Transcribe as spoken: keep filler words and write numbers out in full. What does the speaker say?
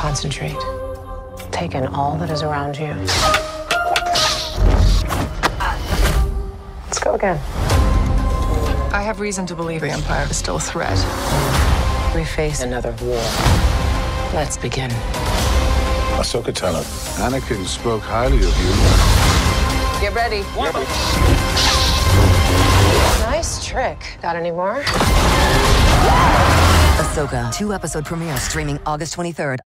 Concentrate. Take in all that is around you. Let's go again. I have reason to believe the Empire is still a threat. We face another war. Let's begin. Asoka, tell her. Anakin spoke highly of you. Get ready. Nice trick. Got any more? Asoka, two-episode premiere streaming August twenty-third.